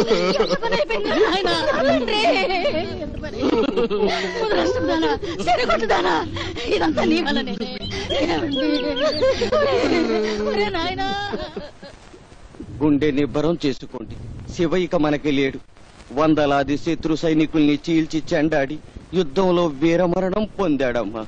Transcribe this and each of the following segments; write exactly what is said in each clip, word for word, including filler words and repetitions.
ఇదంతా నీ వల్లనే. గుండె నిబ్బరం చేసుకోండి. శివ ఇక మనకి లేడు. వందలాది శత్రు సైనికుల్ని చీల్చి చెండాడి యుద్ధంలో వీరమరణం పొందాడమ్మా.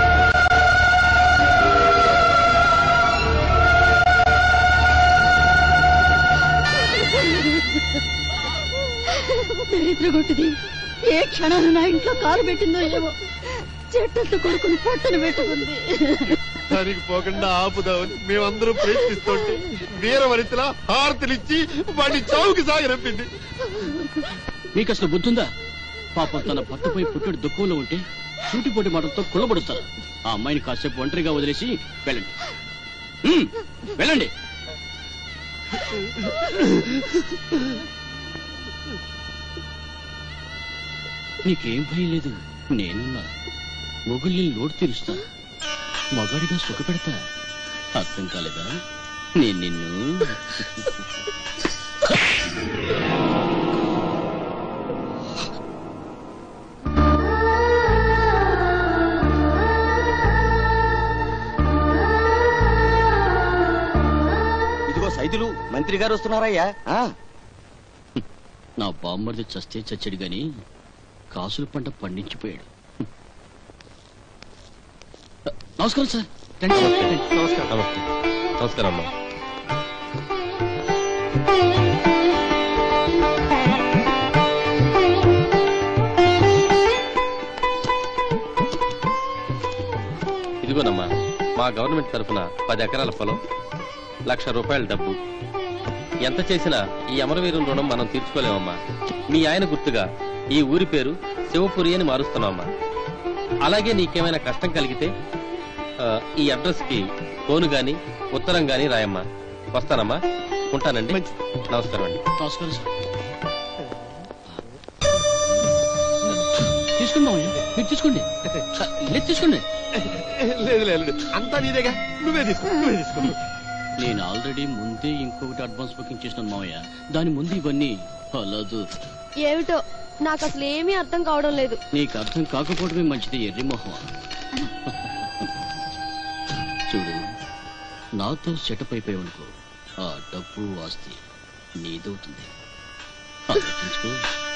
దరిద్రగొట్టిది ఏ క్షణాలు నా ఇంట్లో కాలు పెట్టిందో ఏమో. చెట్టంతో కొడుకుని పొట్టను పెట్టుకుంది. దానికి పోకుండా ఆపుదామని మేమందరం ప్రయత్నిస్తుంటే వీరవనితలా హారతులిచ్చి వాడిని చావుకి సాగరంపింది. మీకు అసలు బుద్ధుందా? పాపం తన భర్తపై పుట్టడు దుఃఖంలో ఉంటే సూటిపోటి మాటలతో కుళ్ళబడుతారు. ఆ అమ్మాయిని కాసేపు ఒంటరిగా వదిలేసి వెళ్ళండి. వెళ్ళండి. నీకేం భయం లేదు. నేనున్నా. మొగుల్ని లోటు తీరుస్తా. మగాడిగా సుఖ పెడతా. అర్థం కాలేదా? నేను నిన్ను ఇదిగో సైదులు మంత్రి గారు వస్తున్నారయ్యా. నా బామ్మర్ది చస్తే చచ్చాడు గాని కాసుల పంట పండించిపోయాడు. నమస్కారం సార్. నమస్కారం. నమస్తే. నమస్కారం అమ్మా. ఇదిగోనమ్మా మా గవర్నమెంట్ తరఫున పది ఎకరాల పొలం, లక్ష రూపాయల డబ్బు. ఎంత చేసినా ఈ అమరవీరుల రుణం మనం తీర్చుకోలేమమ్మా. మీ ఆయన గుర్తుగా ఈ ఊరి పేరు శివపురి అని మారుస్తున్నామమ్మా. అలాగే నీకేమైనా కష్టం కలిగితే ఈ అడ్రస్ కి ఫోను గాని ఉత్తరం గాని రాయమ్మా. వస్తానమ్మా. ఉంటానండి. నమస్కారం అండి. నమస్కారం సార్. తీసుకోండి మీరు తీసుకోండి. లేదు తీసుకోండి. లేదు లేదు అంతా నీదేగా. నువ్వే తీసుకో. నువ్వే తీసుకో. నేను ఆల్రెడీ ముందే ఇంకొకటి అడ్వాన్స్ బుకింగ్ చేసినాను మావయ్య. దాని ముందు ఇవన్నీ అలాదు. ఏమిటో నాకు అసలు ఏమీ అర్థం కావడం లేదు. నీకు అర్థం కాకపోవడమే మంచిది ఎర్రి మొహం. చూడు, నాతో సెటప్ అయిపోయావనుకో ఆ డబ్బు ఆస్తి నీదవుతుంది. ఆలోచించుకో.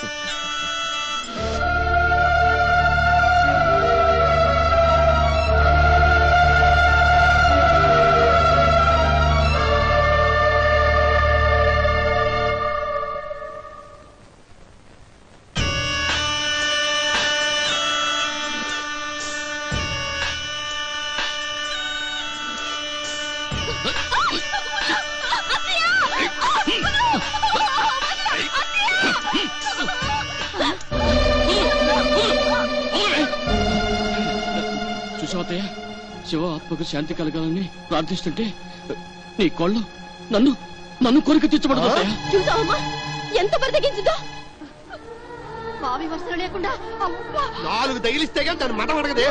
చూసావతయ్య, శివ ఆత్మకు శాంతి కలగాలని ప్రార్థిస్తుంటే నీ కోళ్ళు నన్ను నన్ను కోరిక తెచ్చబడతా. చూసావమ్మా ఎంత బరితగించిందో. మావి వస్త్రం లేకుండా నాలుగు తగిలిస్తే కానీ దాన్ని మట మడగదే.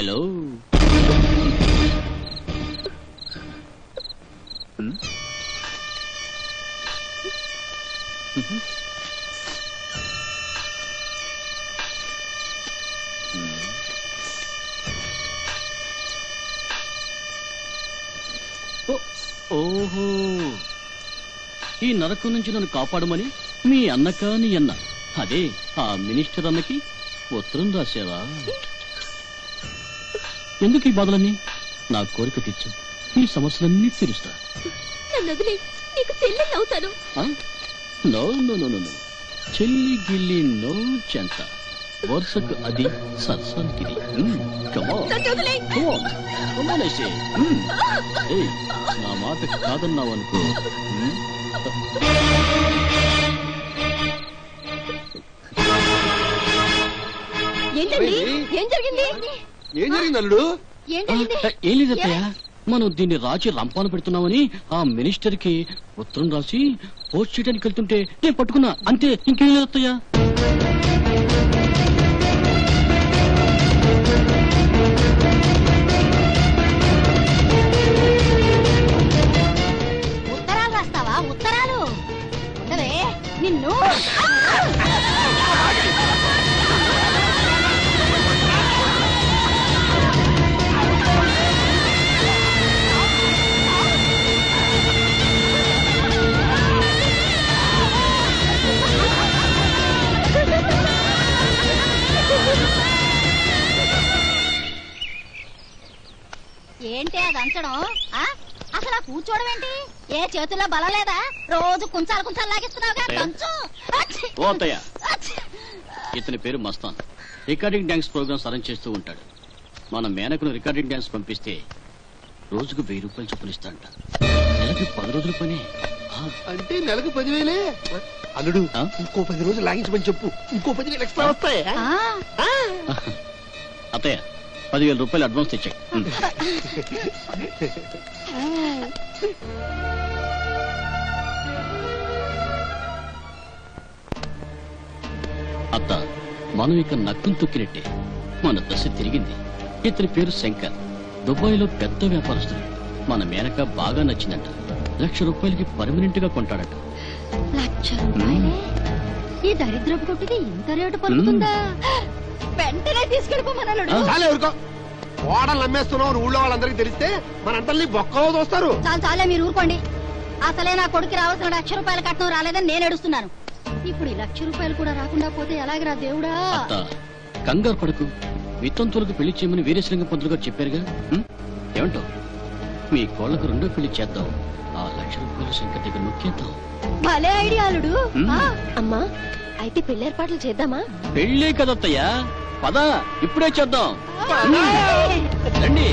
హలో. ఓహో, ఈ నరకం నుంచి నన్ను కాపాడమని మీ అన్నక నీ అన్న, అదే ఆ మినిస్టర్ అన్నకి ఉత్తరం రాశావా? ఎందుకు ఈ బాధలన్నీ? నా కోరిక తెచ్చు, ఈ సమస్యలన్నీ తీరుస్తా. నో నో నో నో, చెల్లి గిల్లి నో చెంత, వరుసకు అది సరసానికి. నా మాట కాదన్నావనుకో. ఏంటండి? ఏం జరిగింది? ఏం జరిగింది అల్లుడు? ఏం లేదత్తయ్య, మనం దీన్ని రాచి రంపాను పెడుతున్నామని ఆ మినిస్టర్ కి ఉత్తరం రాసి పోస్ట్ చేయడానికి వెళ్తుంటే నేను పట్టుకున్నా, అంతే, ఇంకేం లేదత్తయ్య. ఉత్తరాలు రాస్తావా? ఉత్తరాలు నిన్ను ఏంటి అది అంచడం? అసలు కూర్చోవడం ఏంటి? ఏ చేతుల్లో బలం లేదా? రోజు కుంచాలు కుంచాలు లాగిస్తున్నావుగా. ఇతని పేరు Mastan, recording dance programmes arrange చేస్తూ ఉంటాడు. మన మేనకును రికార్డింగ్ డాన్స్ పంపిస్తే రోజుకు వెయ్యి రూపాయలు చొప్పునిస్తాంట. నెలకి పది రోజుల పని అంటే నెలకు పదివేలే. అల్లుడు, ఇంకో పది రోజులు లాగించమని చెప్పు, ఇంకో పదివేలు ఎక్స్ట్రా వస్తాయి. అత్తయ్య, పదివేల రూపాయలు అడ్వాన్స్ తెచ్చాయి. అత్త, మనం ఇక నక్కం తొక్కినట్టే. మన దశ తిరిగింది. ఇతని పేరు శంకర్, దుబాయ్లో పెద్ద వ్యాపారస్తుడు. మన మేనక బాగా నచ్చిందంట. లక్ష రూపాయలకి పర్మనెంట్ గా కొంటాడట. లక్ష రూపాయలే? ఈ దరిద్రపు కొట్టిది ఇంత రేటు పలుకుతుందా? వెంటనే తీసుకెళ్ళిపోమన్నాడు. చాలే ఊరుకో, ఓడలు నమ్మేస్తున్నావు ఊళ్ళో వాళ్ళందరికీ తెలిస్తే మనందరినీ బొక్కలో చూస్తారు. చాలు చాలే, మీరు ఊరుకోండి. అసలే నా కొడుకు రావాల్సిన లక్ష రూపాయల కట్నం రాలేదని నేను ఏడుస్తున్నాను. ఇప్పుడు ఈ లక్ష రూపాయలు కూడా రాకుండా పోతే ఎలాగరా దేవుడా? కంగారు పడకు, వితంతులకు పెళ్లి చేయమని వీరేశలింగ పంతులు గారు చెప్పారుగా. ఏమంటావు? మీ కోళ్లకు రెండో పెళ్లి చేద్దాం, ఆ లక్ష రూపాయలు శంకర్ దగ్గర నొక్కేద్దాం. భలే ఐడియాలుడు. అమ్మా, అయితే పెళ్లి ఏర్పాట్లు చేద్దామా? పెళ్లే కదత్తయ్యా, పద ఇప్పుడే చేద్దాం. రండి.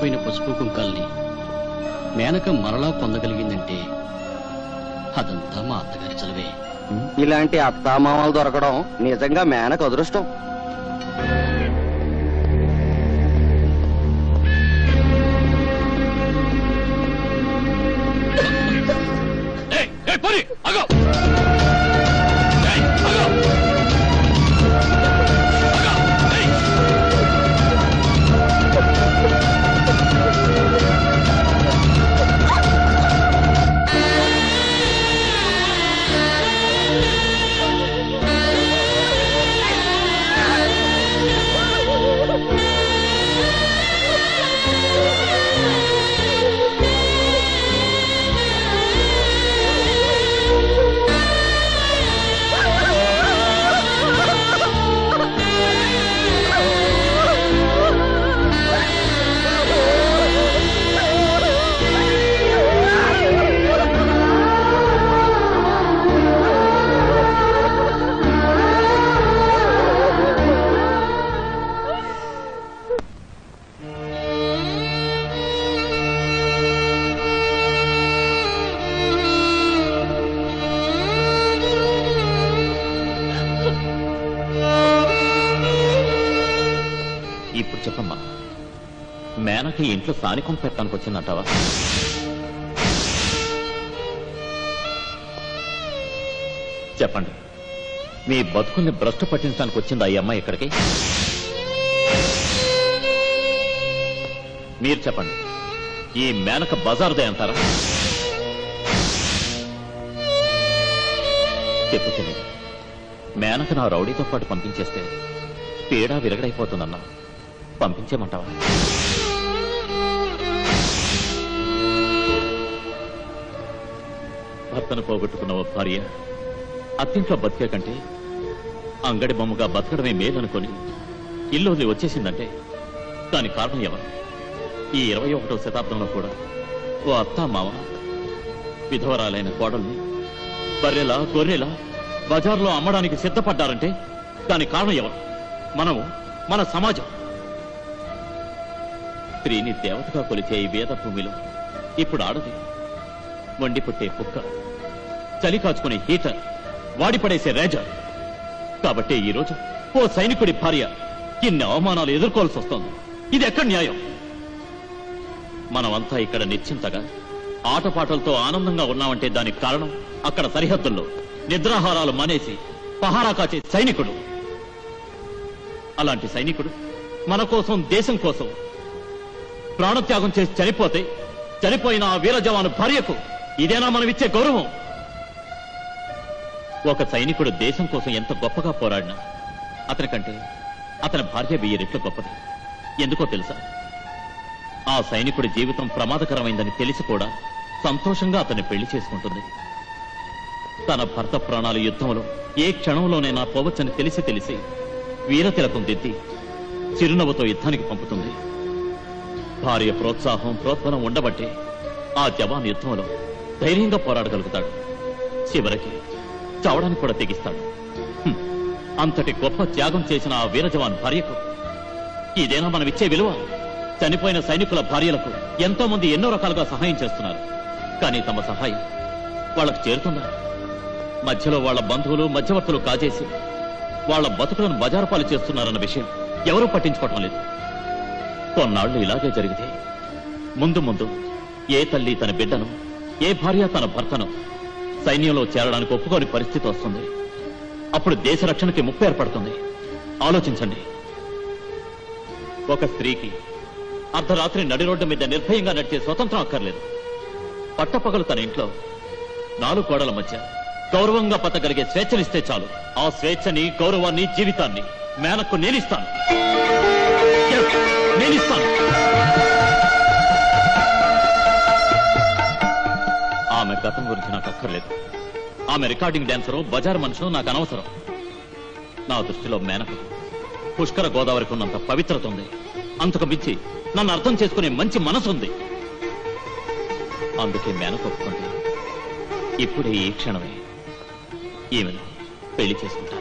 కోల్పోయిన పసుపు కుంకాల్ని మేనక మరలా పొందగలిగిందంటే అదంతా మా అత్తగారి చలవే. ఇలాంటి అత్తామామలు దొరకడం నిజంగా మేనకు అదృష్టం. ఇప్పుడు చెప్పమ్మా, మేనకి ఇంట్లో సానికం పెట్టడానికి వచ్చిందంటావా? చెప్పండి, మీ బతుకుల్ని భ్రష్టు పట్టించడానికి వచ్చిందా ఈ అమ్మాయి ఇక్కడికి? మీరు చెప్పండి, ఈ మేనక బజారుదే అంటారా? చెప్పు తెలియదు. మేనక నా రౌడీతో పాటు పంపించేస్తే పీడా విరగడైపోతుందన్నా, పంపించేమంటావా? భర్తను పోగొట్టుకున్న ఓ భార్య అత్తింట్లో బతికే కంటే అంగడి బొమ్మగా బతకడమే మేలనుకొని ఇల్లు వదిలి వచ్చేసిందంటే దానికి కారణం ఎవరు? ఈ ఇరవై ఒకటో శతాబ్దంలో కూడా ఓ అత్తా మామ విధవరాలైన కోడల్ని బర్రెలా గొర్రెలా బజార్లో అమ్మడానికి సిద్ధపడ్డారంటే దానికి కారణం ఎవరు? మనము, మన సమాజం. స్త్రీని దేవతగా కొలిచే ఈ వేద భూమిలో ఇప్పుడు ఆడది వండి పుట్టే కుక్క, చలి కాచుకునే హీటర్, వాడిపడేసే రేజర్. కాబట్టి ఈరోజు ఓ సైనికుడి భార్య ఇన్ని అవమానాలు ఎదుర్కోవాల్సి వస్తోంది. ఇది ఎక్కడ న్యాయం? మనమంతా ఇక్కడ నిశ్చింతగా ఆటపాటలతో ఆనందంగా ఉన్నామంటే దానికి కారణం అక్కడ సరిహద్దుల్లో నిద్రాహారాలు మానేసి పహారా కాచే సైనికుడు. అలాంటి సైనికుడు మన కోసం, దేశం కోసం ప్రాణత్యాగం చేసి చనిపోతే చనిపోయిన ఆ వీర జవాను భార్యకు ఇదేనా మనం ఇచ్చే గౌరవం? ఒక సైనికుడు దేశం కోసం ఎంత గొప్పగా పోరాడినా అతనికంటే అతని భార్య వెయ్యి రెట్లు గొప్పది. ఎందుకో తెలుసా? ఆ సైనికుడి జీవితం ప్రమాదకరమైందని తెలిసి కూడా సంతోషంగా అతన్ని పెళ్లి చేసుకుంటుంది. తన భర్త ప్రాణాలు యుద్ధంలో ఏ క్షణంలోనైనా పోవచ్చని తెలిసి తెలిసి వీరతిలకం దిద్ది చిరునవ్వుతో యుద్ధానికి పంపుతుంది. భార్య ప్రోత్సాహం, ప్రోత్బలం ఉండబట్టే ఆ జవాన్ యుద్ధంలో ధైర్యంగా పోరాడగలుగుతాడు. చివరికి చావడానికి కూడా తెగిస్తాడు. అంతటి గొప్ప త్యాగం చేసిన ఆ వీర జవాన్ భార్యకు ఇదేనా మనమిచ్చే విలువ? చనిపోయిన సైనికుల భార్యలకు ఎంతో మంది ఎన్నో రకాలుగా సహాయం చేస్తున్నారు. కానీ తమ సహాయం వాళ్ళకు చేరుతుందా? మధ్యలో వాళ్ళ బంధువులు, మధ్యవర్తులు కాజేసి వాళ్ళ బతుకులను బజారుపాలు చేస్తున్నారన్న విషయం ఎవరూ పట్టించుకోవటం లేదు. కొన్నాళ్లు ఇలాగే జరిగితే ముందు ముందు ఏ తల్లి తన బిడ్డను, ఏ భార్య తన భర్తను సైన్యంలో చేరడానికి ఒప్పుకోని పరిస్థితి వస్తుంది. అప్పుడు దేశ రక్షణకి ముప్పు ఏర్పడుతుంది. ఆలోచించండి. ఒక స్త్రీకి అర్ధరాత్రి నడి రోడ్డు మీద నిర్భయంగా నడిచే స్వతంత్రం అక్కర్లేదు. పట్టపగలు తన ఇంట్లో నాలుగు గోడల మధ్య గౌరవంగా బతకగలిగే స్వేచ్ఛనిస్తే చాలు. ఆ స్వేచ్ఛని, గౌరవాన్ని, జీవితాన్ని మేనక్కు నేనిస్తాను. నేనిస్తాను. ఆమె గతం గురించి నాకు అక్కర్లేదు. ఆమె రికార్డింగ్ డాన్సరు, బజార్ మనుషులు నాకు అనవసరం. నా దృష్టిలో మేనకు పుష్కర గోదావరికి ఉన్నంత పవిత్రత ఉంది. అంతకు మించి నన్ను అర్థం చేసుకునే మంచి మనసు ఉంది. అందుకే మేనకు ఒప్పుకుంటే ఇప్పుడే, ఈ క్షణమే ఈమెను పెళ్లి చేసుకుంటాను.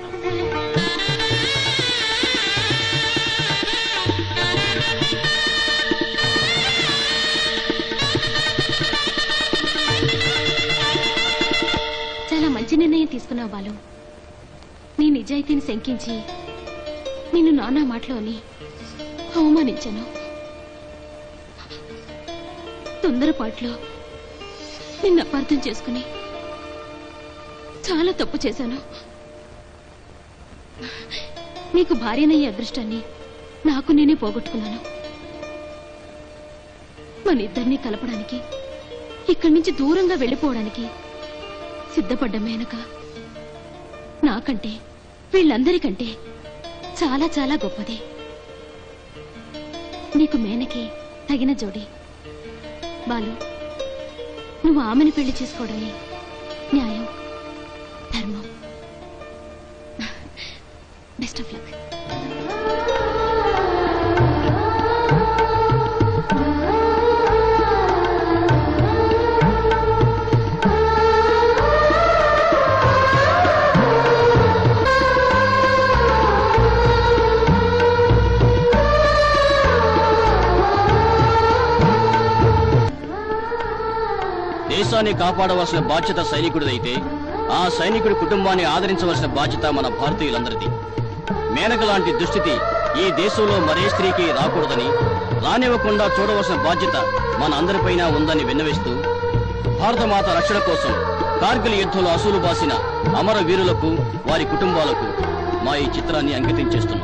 చేసుకున్నావు బాలు. నీ నిజాయితీని శంకించి నిన్ను నానా మాటలు అని అవమానించాను. తొందరపాట్లో నిన్ను అపార్థం చేసుకుని చాలా తప్పు చేశాను. నీకు భార్యనయ్యే అదృష్టాన్ని నాకు నేనే పోగొట్టుకున్నాను. మన ఇద్దరినీ కలపడానికి, ఇక్కడి నుంచి దూరంగా వెళ్ళిపోవడానికి సిద్ధపడ్డ మేనక నాకంటే వీళ్ళందరికంటే చాలా చాలా గొప్పది. నీకు మేనకి తగిన జోడి. బాలు, నువ్వు ఆమెను పెళ్లి చేసుకోవడమే న్యాయం, ధర్మం. Best of luck. దేశాన్ని కాపాడవలసిన బాధ్యత సైనికుడిదైతే ఆ సైనికుడి కుటుంబాన్ని ఆదరించవలసిన బాధ్యత మన భారతీయులందరిది. మేనక లాంటి దుస్థితి ఈ దేశంలో మరే స్త్రీకి రాకూడదని, రానివ్వకుండా చూడవలసిన బాధ్యత మన అందరిపైన ఉందని విన్నవిస్తూ, భారతమాత రక్షణ కోసం కార్గిల్ యుద్ధంలో అసూలు బాసిన అమర వీరులకు, వారి కుటుంబాలకు మా ఈ చిత్రాన్ని అంకితం చేస్తున్నాం.